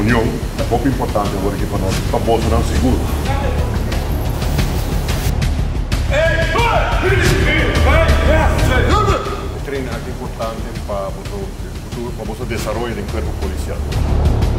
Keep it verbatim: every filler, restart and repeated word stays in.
reunião é pouco importante agora aqui para nós, para posso dar um seguro. Treinar é importante para o futuro, para o desenvolvimento do corpo policial.